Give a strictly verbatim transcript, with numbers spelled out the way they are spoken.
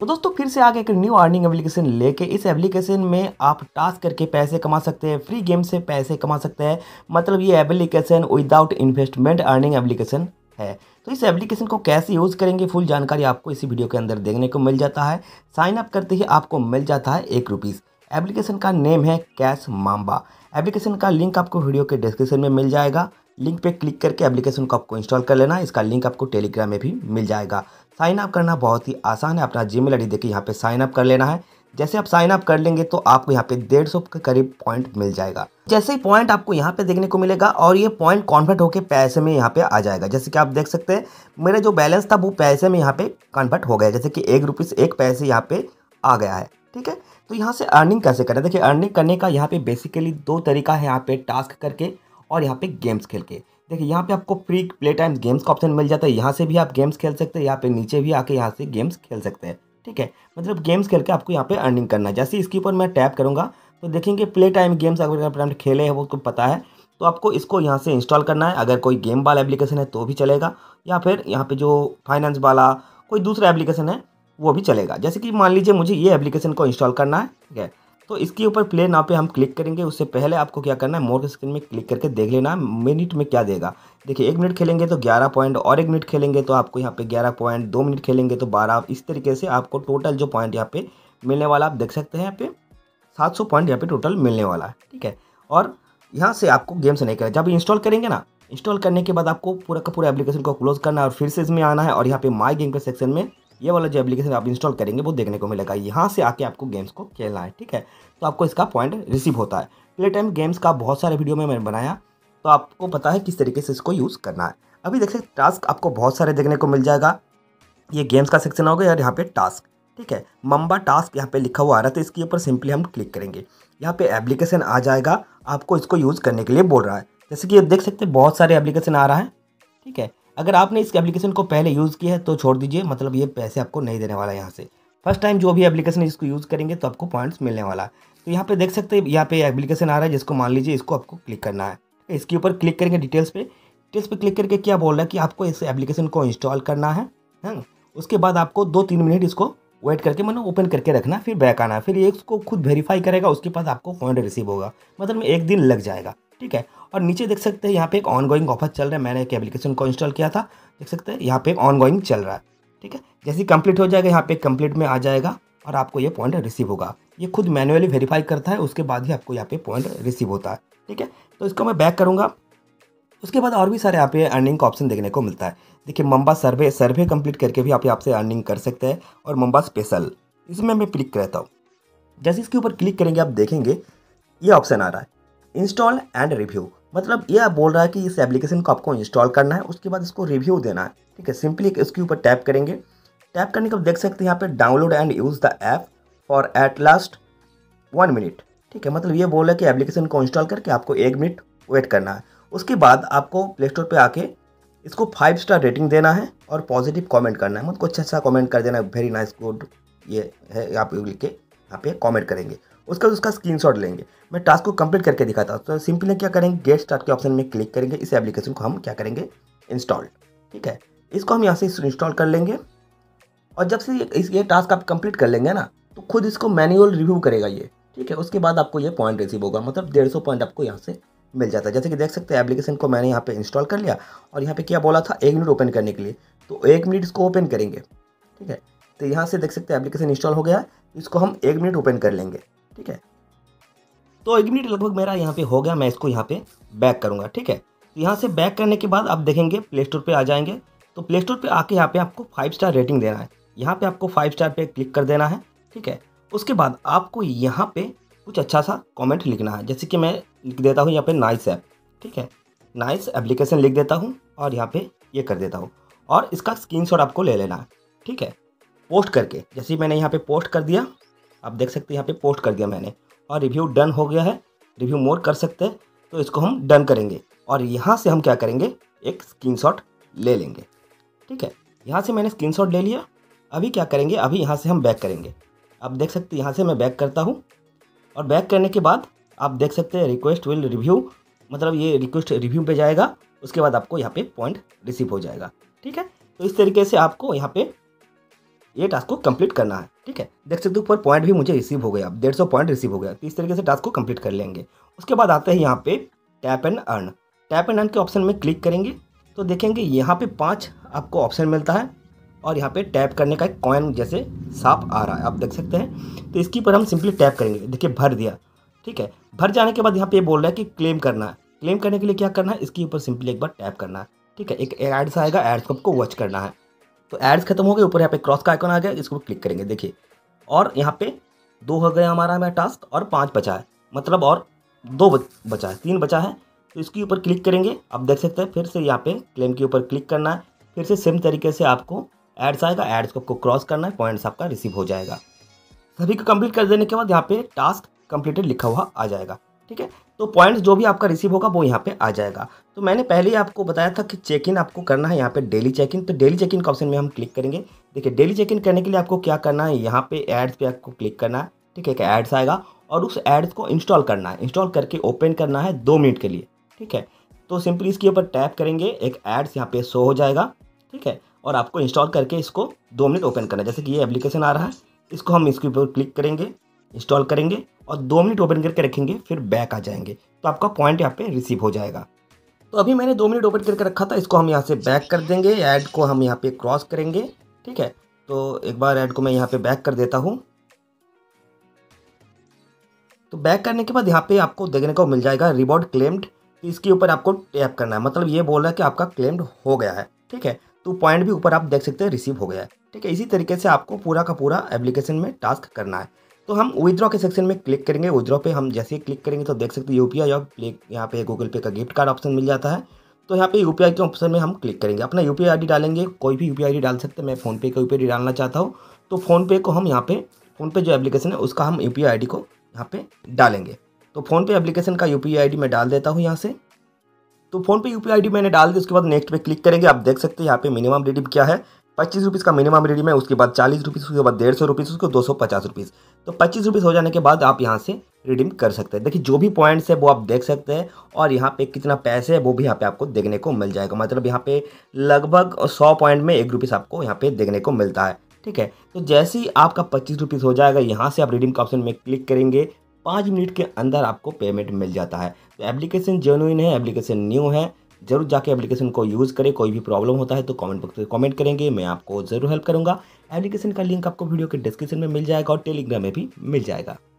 तो दोस्तों फिर से आगे एक न्यू अर्निंग एप्लीकेशन लेके, इस एप्लीकेशन में आप टास्क करके पैसे कमा सकते हैं, फ्री गेम से पैसे कमा सकते हैं। मतलब ये application without investment earning application है। तो इस एप्लीकेशन को कैसे यूज़ करेंगे, फुल जानकारी आपको इसी वीडियो के अंदर देखने को मिल जाता है। साइन अप करते ही आपको मिल जाता है एक रुपीज़। एप्लीकेशन का नेम है कैश माम्बा। एप्लीकेशन का लिंक आपको वीडियो के डिस्क्रिप्शन में मिल जाएगा। लिंक पे क्लिक करके एप्लीकेशन को आपको इंस्टॉल कर लेना है। इसका लिंक आपको टेलीग्राम में भी मिल जाएगा। साइन अप करना बहुत ही आसान है। अपना जीमेल आईडी देके यहाँ पे साइन अप कर लेना है। जैसे आप साइन अप कर लेंगे तो आपको यहाँ पे डेढ़ सौ के करीब पॉइंट मिल जाएगा। जैसे ही पॉइंट आपको यहाँ पे देखने को मिलेगा और ये पॉइंट कन्वर्ट होकर पैसे में यहाँ पे आ जाएगा। जैसे कि आप देख सकते हैं मेरा जो बैलेंस था वो पैसे में यहाँ पे कन्वर्ट हो गया। जैसे कि एक रुपीज़ एक पैसे यहाँ पे आ गया है। ठीक है, तो यहाँ से अर्निंग कैसे करें? देखिए, अर्निंग करने का यहाँ पे बेसिकली दो तरीका है। यहाँ पे टास्क करके और यहाँ पे गेम्स खेल के। देखिए, यहाँ पे आपको फ्री प्ले टाइम गेम्स का ऑप्शन मिल जाता है। यहाँ से भी आप गेम्स खेल सकते हैं। यहाँ पे नीचे भी आके यहाँ से गेम्स खेल सकते हैं। ठीक है, मतलब गेम्स खेल के आपको यहाँ पे अर्निंग करना है। जैसे इसके ऊपर मैं टैप करूँगा तो देखेंगे प्ले टाइम गेम्स अगर आप खेले हैं वो तो पता है, तो आपको इसको यहाँ से इंस्टॉल करना है। अगर कोई गेम वाला एप्लीकेशन है तो भी चलेगा, या फिर यहाँ पे जो फाइनेंस वाला कोई दूसरा एप्लीकेशन है वो भी चलेगा। जैसे कि मान लीजिए मुझे ये एप्लीकेशन को इंस्टॉल करना है। ठीक है, तो इसके ऊपर प्ले नाउ पे हम क्लिक करेंगे। उससे पहले आपको क्या करना है, मोर के स्क्रीन में क्लिक करके देख लेना मिनट में क्या देगा। देखिए, एक मिनट खेलेंगे तो ग्यारह पॉइंट, और एक मिनट खेलेंगे तो आपको यहाँ पे ग्यारह पॉइंट, दो मिनट खेलेंगे तो बारह। इस तरीके से आपको टोटल जो पॉइंट यहाँ पे मिलने वाला आप देख सकते हैं। यहाँ पे सात सौ पॉइंट यहाँ पे टोटल मिलने वाला है। ठीक है, और यहाँ से आपको गेम से नहीं करें। जब इंस्टॉल करेंगे ना, इंस्टॉल करने के बाद आपको पूरा का पूरा एप्लीकेशन को क्लोज करना है और फिर से इसमें आना है। और यहाँ पे माई गेम के सेक्शन में ये वाला जो एप्लीकेशन आप इंस्टॉल करेंगे वो देखने को मिलेगा। यहाँ से आके आपको गेम्स को खेलना है। ठीक है, तो आपको इसका पॉइंट रिसीव होता है। प्ले टाइम गेम्स का बहुत सारे वीडियो में मैंने बनाया, तो आपको पता है किस तरीके से इसको यूज़ करना है। अभी देख सकते टास्क आपको बहुत सारे देखने को मिल जाएगा। ये गेम्स का सेक्शन हो गया और यहाँ पे टास्क। ठीक है, मम्बा टास्क यहाँ पे लिखा हुआ आ रहा है, तो इसके ऊपर सिंपली हम क्लिक करेंगे। यहाँ पे एप्लीकेशन आ जाएगा, आपको इसको यूज़ करने के लिए बोल रहा है। जैसे कि आप देख सकते हैं बहुत सारे एप्लीकेशन आ रहा है। ठीक है, अगर आपने इस एप्लीकेशन को पहले यूज़ किया है तो छोड़ दीजिए, मतलब ये पैसे आपको नहीं देने वाला है। यहाँ से फर्स्ट टाइम जो भी एप्लीकेशन इसको यूज़ करेंगे तो आपको पॉइंट्स मिलने वाला है। तो यहाँ पे देख सकते हैं यहाँ पे एप्लीकेशन आ रहा है, जिसको मान लीजिए इसको आपको क्लिक करना है। इसके ऊपर क्लिक करेंगे डिटेल्स पे। डिटेल्स पे क्लिक करके क्या बोल रहा है कि आपको इस एप्लीकेशन को इंस्टॉल करना है। हाँ, उसके बाद आपको दो तीन मिनट इसको वेट करके मतलब ओपन करके रखना, फिर बैक आना, फिर ये इसको खुद वेरीफाई करेगा। उसके बाद आपको पॉइंट रिसीव होगा, मतलब एक दिन लग जाएगा। ठीक है, और नीचे देख सकते हैं यहाँ पे एक ऑन गोइंग ऑफर चल रहा है। मैंने एक एप्लीकेशन को इंस्टॉल किया था, देख सकते हैं यहाँ पे एक ऑन गोइंग चल रहा है। ठीक है, जैसे ही कंप्लीट हो जाएगा यहाँ पे कंप्लीट में आ जाएगा और आपको ये पॉइंट रिसीव होगा। ये खुद मैन्युअली वेरीफाई करता है, उसके बाद ही आपको यहाँ पे पॉइंट रिसीव होता है। ठीक है, तो इसको मैं बैक करूँगा। उसके बाद और भी सारे यहाँ पे अर्निंग का ऑप्शन देखने को मिलता है। देखिए, मम्बा सर्वे सर्वे कंप्लीट करके भी आप यहाँ से अर्निंग कर सकते हैं। और मम्बा स्पेशल, इसमें मैं क्लिक करता हूँ। जैसे इसके ऊपर क्लिक करेंगे आप देखेंगे ये ऑप्शन आ रहा है, इंस्टॉल एंड रिव्यू। मतलब ये बोल रहा है कि इस एप्लीकेशन को आपको इंस्टॉल करना है, उसके बाद इसको रिव्यू देना है। ठीक है, सिंपली इसके ऊपर टैप करेंगे। टैप करने के बाद देख सकते हैं यहाँ पे download and use the app for at last one minute. ठीक है, मतलब ये बोल रहा है कि एप्लीकेशन को इंस्टॉल करके आपको एक मिनट वेट करना है। उसके बाद आपको प्ले स्टोर पर आके इसको फाइव स्टार रेटिंग देना है और पॉजिटिव कॉमेंट करना है। मतलब कुछ अच्छा कॉमेंट कर देना है, वेरी नाइस गुड ये है, आप लिख के यहाँ पे कॉमेंट करेंगे। उसका उसका स्क्रीनशॉट लेंगे। मैं टास्क को कंप्लीट करके दिखाता हूँ। तो सिंपली क्या करेंगे, गेट स्टार्ट के ऑप्शन में क्लिक करेंगे। इस एप्लीकेशन को हम क्या करेंगे, इंस्टॉल। ठीक है, इसको हम यहाँ से इंस्टॉल कर लेंगे। और जब से इस ये टास्क आप कंप्लीट कर लेंगे ना, तो खुद इसको मैनुअल रिव्यू करेगा ये। ठीक है, उसके बाद आपको ये पॉइंट रिसीव होगा, मतलब डेढ़ सौ पॉइंट आपको यहाँ से मिल जाता है। जैसे कि देख सकते हैं एप्लीकेशन को मैंने यहाँ पे इंस्टॉल कर लिया और यहाँ पे क्या बोला था, एक मिनट ओपन करने के लिए, तो एक मिनट इसको ओपन करेंगे। ठीक है, तो यहाँ से देख सकते हैं एप्लीकेशन इंस्टॉल हो गया है। इसको हम एक मिनट ओपन कर लेंगे। ठीक है, तो एक मिनट लगभग मेरा यहाँ पे हो गया। मैं इसको यहाँ पे बैक करूँगा। ठीक है, तो यहाँ से बैक करने के बाद आप देखेंगे प्ले स्टोर पे आ जाएंगे। तो प्ले स्टोर पे आके यहाँ पे आपको फाइव स्टार रेटिंग देना है। यहाँ पे आपको फाइव स्टार पे क्लिक कर देना है। ठीक है, उसके बाद आपको यहाँ पे कुछ अच्छा सा कॉमेंट लिखना है। जैसे कि मैं लिख देता हूँ यहाँ पे नाइस ऐप। ठीक है, नाइस एप्लीकेशन लिख देता हूँ और यहाँ पे ये कर देता हूँ और इसका स्क्रीनशॉट आपको ले लेना है। ठीक है, पोस्ट करके, जैसे मैंने यहाँ पे पोस्ट कर दिया, आप देख सकते हैं यहाँ पे पोस्ट कर दिया मैंने और रिव्यू डन हो गया है। रिव्यू मोर कर सकते हैं, तो इसको हम डन करेंगे और यहाँ से हम क्या करेंगे, एक स्क्रीनशॉट ले लेंगे। ठीक है, यहाँ से मैंने स्क्रीनशॉट ले लिया। अभी क्या करेंगे, अभी यहाँ से हम बैक करेंगे। आप देख सकते हैं यहाँ से मैं बैक करता हूँ और बैक करने के बाद आप देख सकते हैं रिक्वेस्ट विल रिव्यू, मतलब ये रिक्वेस्ट रिव्यू पे जाएगा। उसके बाद आपको यहाँ पे पॉइंट रिसीव हो जाएगा। ठीक है, तो इस तरीके से आपको यहाँ पे ये टास्क को कंप्लीट करना है। देख सकते हो ऊपर पॉइंट भी मुझे रिसीव हो गया, डेढ़ सौ पॉइंट रिसीव हो गया। तो इस तरीके से टास्क को कंप्लीट कर लेंगे। उसके बाद आते हैं यहाँ पे tap and earn. Tap and earn के ऑप्शन में क्लिक करेंगे तो देखेंगे यहाँ पे पाँच आपको ऑप्शन मिलता है और यहाँ पे टैप करने का एक कॉइन जैसे सांप आ रहा है, आप देख सकते हैं। तो इसके ऊपर हम सिंपली टैप करेंगे। देखिए भर दिया, ठीक है। भर जाने के बाद यहाँ पे बोल रहा है कि क्लेम करना है। क्लेम करने के लिए क्या करना है, इसके ऊपर सिंपली एक बार टैप करना है, ठीक है। एक एड्स आएगा, एड्स को आपको वॉच करना है। तो एड्स खत्म हो गए, ऊपर यहाँ पे क्रॉस का आइकन आ गया, इसको क्लिक करेंगे। देखिए और यहाँ पे दो हो गया हमारा हमारा टास्क और पाँच बचा है, मतलब और दो बचा है, तीन बचा है। तो इसके ऊपर क्लिक करेंगे, आप देख सकते हैं। फिर से यहाँ पे क्लेम के ऊपर क्लिक करना है। फिर से सेम तरीके से आपको एड्स आएगा, एड्स को आपको क्रॉस करना है, पॉइंट्स आपका रिसीव हो जाएगा। सभी को कंप्लीट कर देने के बाद यहाँ पे टास्क कंप्लीटेड लिखा हुआ आ जाएगा, ठीक है। तो पॉइंट्स जो भी आपका रिसीव होगा वो यहाँ पे आ जाएगा। तो मैंने पहले ही आपको बताया था कि चेक इन आपको करना है यहाँ पे डेली चेक इन। तो डेली चेक इन का ऑप्शन में हम क्लिक करेंगे। देखिए डेली चेक इन करने के लिए आपको क्या करना है, यहाँ पे एड्स पे आपको क्लिक करना है, ठीक है। एक एड्स आएगा और उस एड्स को इंस्टॉल करना है। इंस्टॉल करके ओपन करना है दो मिनट के लिए, ठीक है। तो सिंपली इसके ऊपर टैप करेंगे, एक एड्स यहाँ पे शो हो जाएगा, ठीक है। और आपको इंस्टॉल करके इसको दो मिनट ओपन करना है। जैसे कि ये एप्लीकेशन आ रहा है, इसको हम इसके ऊपर क्लिक करेंगे, इंस्टॉल करेंगे और दो मिनट ओपन करके रखेंगे, फिर बैक आ जाएंगे। तो आपका पॉइंट यहाँ पे रिसीव हो जाएगा। तो अभी मैंने दो मिनट ओपन करके रखा था, इसको हम यहाँ से बैक कर देंगे। ऐड को हम यहाँ पे क्रॉस करेंगे, ठीक है। तो एक बार ऐड को मैं यहाँ पे बैक कर देता हूँ। तो बैक करने के बाद यहाँ पे आपको देखने को मिल जाएगा रिवॉर्ड क्लेम्ड। इसके ऊपर आपको टैप करना है, मतलब ये बोल रहा है कि आपका क्लेम्ड हो गया है, ठीक है। तो पॉइंट भी ऊपर आप देख सकते हैं रिसीव हो गया है, ठीक है। इसी तरीके से आपको पूरा का पूरा एप्लीकेशन में टास्क करना है। तो हम विथड्रॉ के सेक्शन में क्लिक करेंगे। विथड्रॉ पे हम जैसे ही क्लिक करेंगे तो देख सकते हैं यूपीआई और यहाँ पे गूगल पे का गिफ्ट कार्ड ऑप्शन मिल जाता है। तो यहाँ पे यूपीआई के ऑप्शन में हम क्लिक करेंगे, अपना यूपीआई आईडी डालेंगे, कोई भी यूपीआई आईडी डाल सकते हैं। मैं फ़ोनपे का यूपीआई आईडी डालना चाहता हूँ, तो फ़ोनपे को हम यहाँ पे फ़ोनपे जो एप्लीकेशन है उसका हम यूपीआई आईडी को यहाँ पे डालेंगे। तो फ़ोनपे एप्लीकेशन का यूपीआई आईडी मैं डाल देता हूँ यहाँ से। तो फ़ोनपे यूपीआई आईडी मैंने डाल दी। उसके बाद नेक्स्ट पे क्लिक करेंगे। आप देख सकते हैं यहाँ पे मिनिमम रिडीम क्या है, पच्चीस रुपीज़ का मिनिमम रिडीम है। उसके बाद चालीस रुपीज़, उसके बाद डेढ़ सौ रुपीज़, उसको दो सौ पचास रुपीज़। तो पच्चीस रुपीज़ हो जाने के बाद आप यहाँ से रिडीम कर सकते हैं। देखिए जो भी पॉइंट्स है वो आप देख सकते हैं और यहाँ पे कितना पैसे है वो भी यहाँ पे आपको देखने को मिल जाएगा। मतलब यहाँ पे लगभग सौ पॉइंट में एक रुपीज़ आपको यहाँ पे देखने को मिलता है, ठीक है। तो जैसे ही आपका पच्चीस रुपीज़ हो जाएगा, यहाँ से आप रिडीम का ऑप्शन में क्लिक करेंगे, पाँच मिनट के अंदर आपको पेमेंट मिल जाता है। तो एप्लीकेशन जेन्युइन है, एप्लीकेशन न्यू है, जरूर जाके एप्लीकेशन को यूज़ करें। कोई भी प्रॉब्लम होता है तो कमेंट बॉक्स में कमेंट करेंगे, मैं आपको ज़रूर हेल्प करूंगा। एप्लीकेशन का लिंक आपको वीडियो के डिस्क्रिप्शन में मिल जाएगा और टेलीग्राम में भी मिल जाएगा।